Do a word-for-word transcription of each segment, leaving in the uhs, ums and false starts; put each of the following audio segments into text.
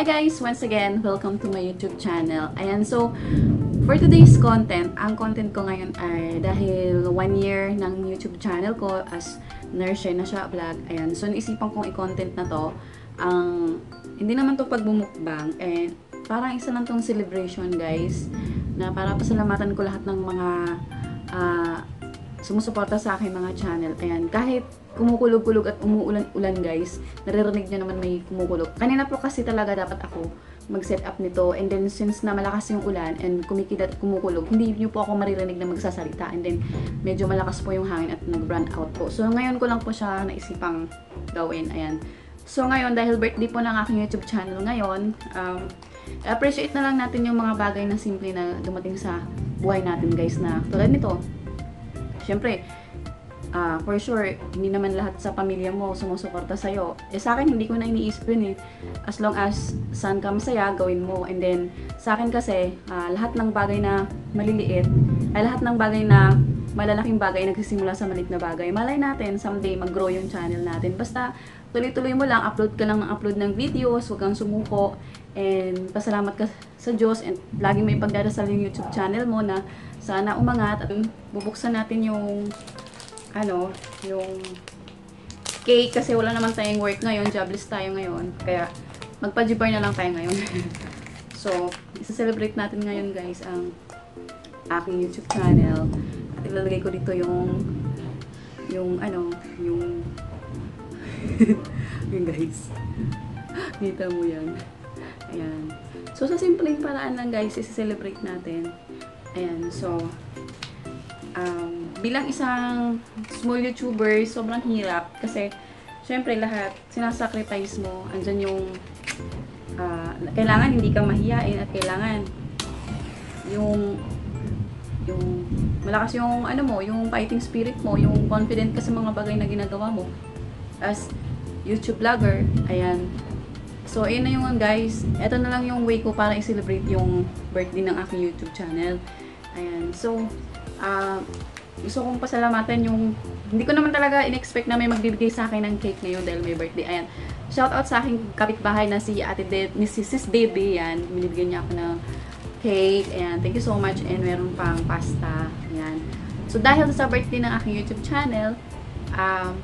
guys! Once again, welcome to my YouTube channel. Ayan, so, for today's content, ang content ko ngayon ay dahil one year ng YouTube channel ko as nurse na siya vlog. Ayan, so naisipan kong i-content na to. Ang, hindi naman to pagbumukbang, and parang isa lang tong celebration guys, na para pasalamatan ko lahat ng mga uh, sumusuporta sa aking mga channel. Ayan, kahit kumukulog-kulog at umuulan-ulan guys, naririnig nyo naman may kumukulog. Kanina po kasi talaga dapat ako mag-set up nito, and then since na malakas yung ulan and kumikidat at kumukulog, hindi nyo po ako maririnig na magsasalita, and then medyo malakas po yung hangin at nag-run out po. So ngayon ko lang po siya naisipang gawin. Ayan. So ngayon, dahil birthday po ng aking YouTube channel ngayon, um, appreciate na lang natin yung mga bagay na simple na dumating sa buhay natin guys, na tulad nito. Siyempre, Uh, for sure, hindi naman lahat sa pamilya mo sumusuporta sa'yo. Eh sa akin, hindi ko na iniisip yun eh. As long as saan ka masaya, gawin mo. And then, sa akin kasi, uh, lahat ng bagay na maliliit, ay lahat ng bagay na malalaking bagay nagsisimula sa maliit na bagay. Malay natin, someday mag-grow yung channel natin. Basta, tuloy-tuloy mo lang, upload ka lang ng upload ng videos, huwag kang sumuko. And pasalamat ka sa Diyos, and laging may pagdarasal yung YouTube channel mo na sana umangat. At bubuksan natin yung ano, yung cake, kasi wala naman tayong work ngayon, jobless tayo ngayon, kaya magpa-jibar na lang tayo ngayon. So, isa-celebrate natin ngayon guys ang aking YouTube channel, at ilalagay ko dito yung yung ano, yung yung guys, dito mo yan. Ayan. So, sa simpleng paraan lang guys, isa-celebrate natin. Ayan, so Um, bilang isang small YouTuber, sobrang hirap kasi syempre lahat sinasacrifice mo. Andyan yung uh, kailangan hindi ka mahiyain, at kailangan yung yung malakas yung ano mo, yung fighting spirit mo, yung confident ka sa mga bagay na ginagawa mo as YouTube vlogger. Ayan. So, ayun na yung guys. Ito na lang yung way ko para i-celebrate yung birthday ng aking YouTube channel. Ayan. So, Uh, gusto kong pasalamatan yung, hindi ko naman talaga in-expect na may magbibigay sa akin ng cake ngayon dahil may birthday. Ayan, shout out sa aking kapitbahay na si Ate De, ni Sis Debbie. Ayan, binibigyan niya ako ng cake. Ayan, thank you so much, and meron pang pasta. Ayan. So dahil sa birthday ng aking YouTube channel, um,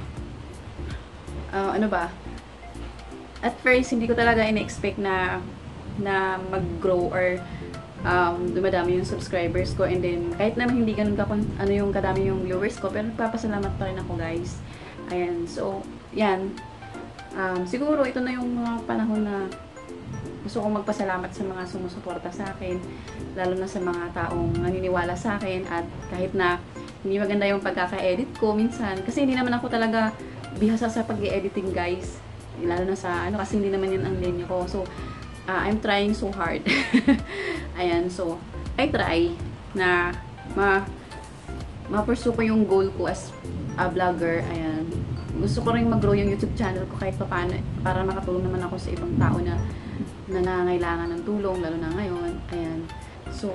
uh, ano ba, at first hindi ko talaga in-expect na na mag-grow or Um, dumadami yung subscribers ko, and then kahit naman hindi ganun ka ano yung kadami yung viewers ko, pero nagpapasalamat pa rin ako guys. Ayan, so yan, um, siguro ito na yung mga panahon na gusto kong magpasalamat sa mga sumusuporta sa akin, lalo na sa mga taong naniniwala sa akin. At kahit na hindi maganda yung pagkaka-edit ko minsan, kasi hindi naman ako talaga bihasa sa pag-editing guys, lalo na sa ano, kasi hindi naman yun ang linya ko. So Uh, I'm trying so hard. Ayan, so I try na ma ma-pursue ko yung goal ko as a vlogger. Ayan, gusto ko rin mag-grow yung YouTube channel ko kahit paano, para makatulong naman ako sa ibang tao na nangangailangan ng tulong, lalo na ngayon. Ayan, so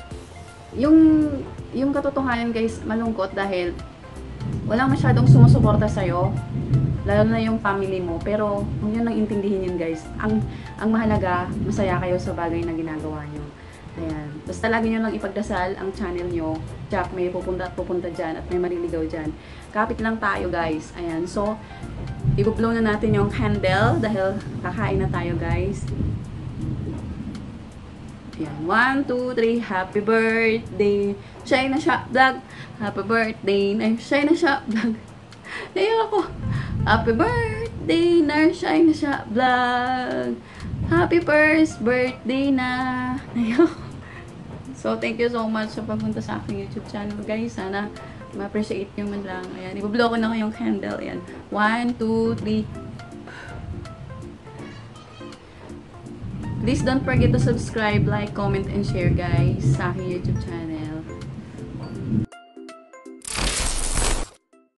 yung yung katotohanan guys, malungkot dahil walang masyadong sumusuporta sa'yo, lalo na yung family mo. Pero huwag nyo nang intindihin yun guys. Ang, ang mahalaga, masaya kayo sa bagay na ginagawa nyo. Ayan. Basta lagi nyo lang ipagdasal ang channel nyo. Jack, may pupunta at pupunta dyan, at may maliligaw dyan. Kapit lang tayo guys. Ayan. So, i-blow na natin yung candle dahil kakain na tayo guys. Ayan. one, two, three. Happy birthday! Shine na siya vlog. Happy birthday! Shine na siya vlog. Naiyak ako. Happy birthday, Narshine na siya vlog. Happy first birthday na. Ayun. So, thank you so much sa pagpunta sa aking YouTube channel, guys. Sana ma-appreciate nyo man lang. Ayan, ibablow ko na yung candle. Ayan. One, two, three. Please don't forget to subscribe, like, comment, and share, guys, sa aking YouTube channel.